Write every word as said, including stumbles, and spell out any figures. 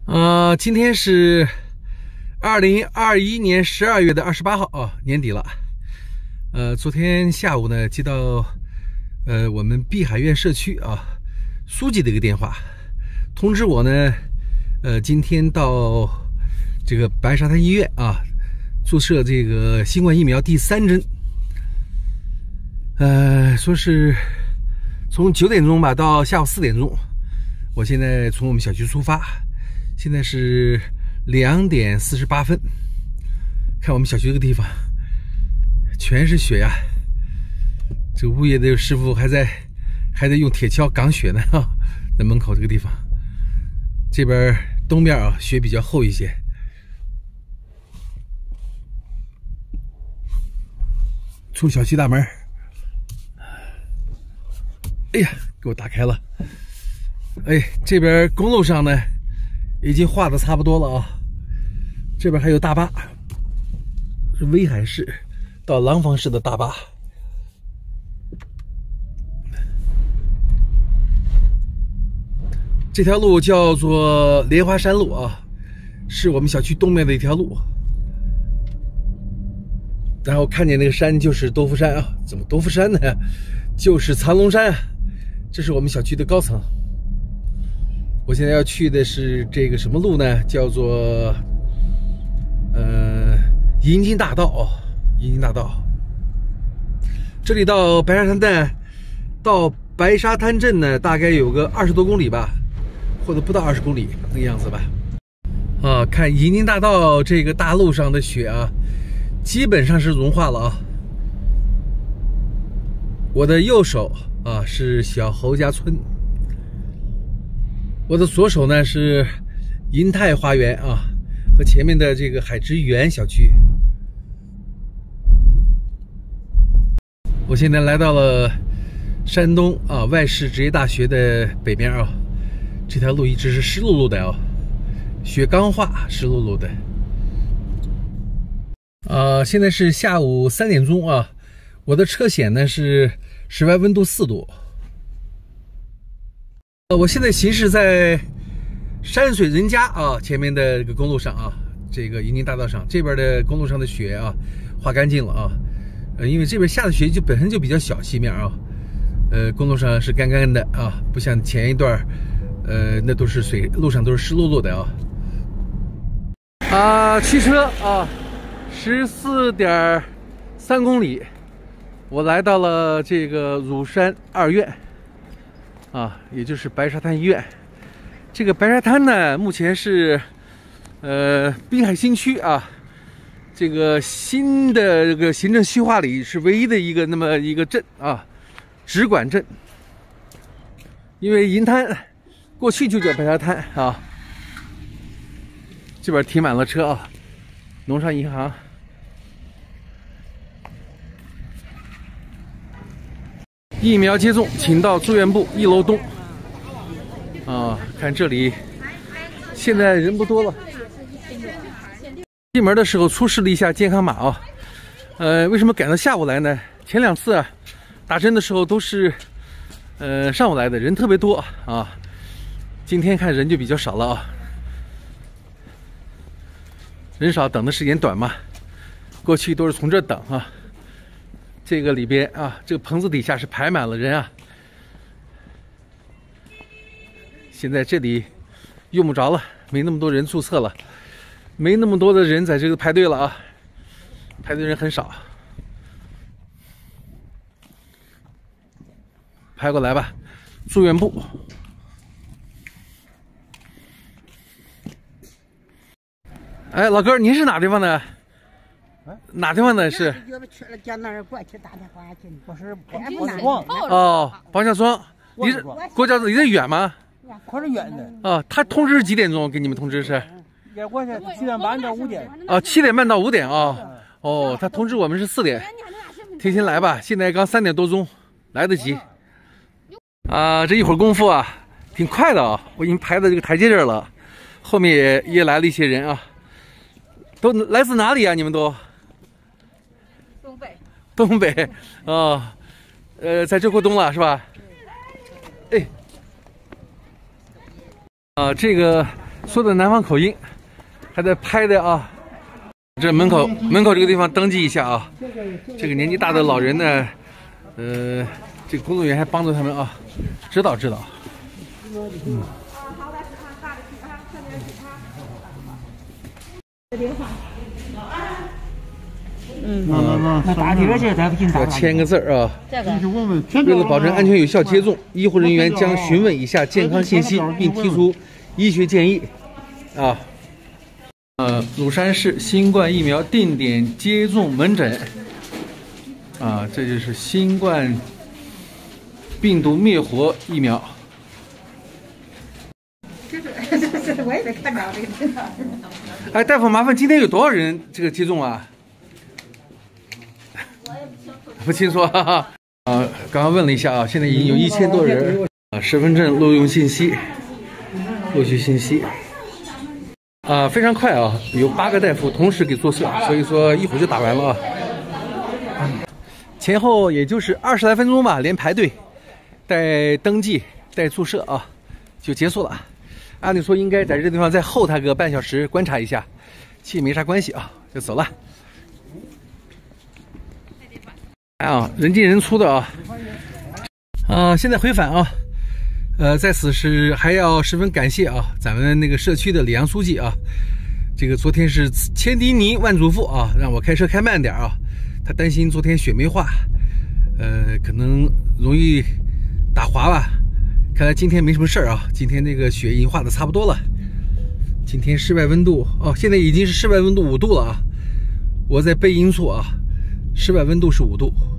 呃，今天是二零二一年十二月的二十八号啊，年底了。呃，昨天下午呢，接到呃我们碧海苑社区啊书记的一个电话，通知我呢，呃，今天到这个白沙滩医院啊注射这个新冠疫苗第三针。呃，说是从九点钟吧到下午四点钟，我现在从我们小区出发。现在是两点四十八分，看我们小区这个地方，全是雪呀、啊！这个物业的师傅还在还在用铁锹赶雪呢啊，在门口这个地方。这边东面啊，雪比较厚一些。出小区大门，哎呀，给我打开了。哎，这边公路上呢，已经画的差不多了啊，这边还有大巴，是威海市到廊坊市的大巴。这条路叫做莲花山路啊，是我们小区东面的一条路。然后看见那个山就是多福山啊，怎么多福山呢？就是藏龙山啊，这是我们小区的高层。我现在要去的是这个什么路呢？叫做呃银金大道哦，银金大道。这里到白沙滩站，到白沙滩镇呢，大概有个二十多公里吧，或者不到二十公里那个样子吧。啊，看银金大道这个大路上的雪啊，基本上是融化了啊。我的右手啊是小侯家村。我的左手呢是银泰花园啊，和前面的这个海之园小区。我现在来到了山东啊外事职业大学的北边啊，这条路一直是湿漉漉的啊，雪刚化，湿漉漉的。啊，现在是下午三点钟啊，我的车险呢是室外温度四度。呃，我现在行驶在山水人家啊前面的这个公路上啊，这个银金大道上，这边的公路上的雪啊化干净了啊，呃，因为这边下的雪就本身就比较小细面啊，呃，公路上是干干的啊，不像前一段，呃，那都是水，路上都是湿漉漉的啊。啊，驱车啊，十四点三公里，我来到了这个乳山二院。啊，也就是白沙滩医院。这个白沙滩呢，目前是呃滨海新区啊，这个新的这个行政区划里是唯一的一个那么一个镇啊，直管镇。因为银滩过去就叫白沙滩啊。这边停满了车啊，农商银行。疫苗接种，请到住院部一楼东。啊，看这里，现在人不多了。进门的时候出示了一下健康码啊。呃，为什么赶到下午来呢？前两次啊，打针的时候都是呃上午来的，人特别多啊。今天看人就比较少了啊。人少，等的时间短嘛。过去都是从这等啊。这个里边啊，这个棚子底下是排满了人啊。现在这里用不着了，没那么多人注册了，没那么多的人在这个排队了啊，排队人很少。排过来吧，住院部。哎，老哥，您是哪地方的？哪地方的是？ 我是王家庄。 哦，王家庄。离这国家离得远吗？ 可是远的。 啊，他通知是几点钟？给你们通知是？ 也关系七点半到五点。 啊，七点半到五点啊。哦，他通知我们是四点，提前来吧。现在刚三点多钟，来得及。啊，这一会儿功夫啊，挺快的啊，我已经排到这个台阶这儿了，后面也也来了一些人啊。都来自哪里啊？你们都？ 东北。 东北啊、哦，呃，在这过冬了是吧？哎，啊，这个说的南方口音，还在拍的啊。这门口门口这个地方登记一下啊。这个年纪大的老人呢，呃，这个工作人员还帮助他们啊，指导指导。嗯。 嗯，那那打铁去，咱不进打。 要签个字儿啊。 这个。 为了保证安全有效接种，医护人员将询问以下健康信息，并提出医学建议。啊，呃，鲁山市新冠疫苗定点接种门诊。啊，这就是新冠病毒灭活疫苗。 这是这是我也没看着这个。 哎，大夫，麻烦今天有多少人这个接种啊？不清楚哈哈。啊，刚刚问了一下啊，现在已经有一千多人啊，身份证录用信息、录取信息啊，非常快啊，有八个大夫同时给注射，所以说一会儿就打完了啊。前后也就是二十来分钟吧，连排队、带登记、带注射啊，就结束了。按理说应该在这个地方再候他个半小时，观察一下，其实没啥关系啊，就走了。啊，人进人出的啊，啊，现在回返啊，呃，在此是还要十分感谢啊，咱们那个社区的李阳书记啊，这个昨天是千叮咛万嘱咐啊，让我开车开慢点啊，他担心昨天雪没化，呃，可能容易打滑吧，看来今天没什么事儿啊，今天那个雪已经化的差不多了，今天室外温度哦，现在已经是室外温度五度了啊，我在背阴处啊。室外温度是五度。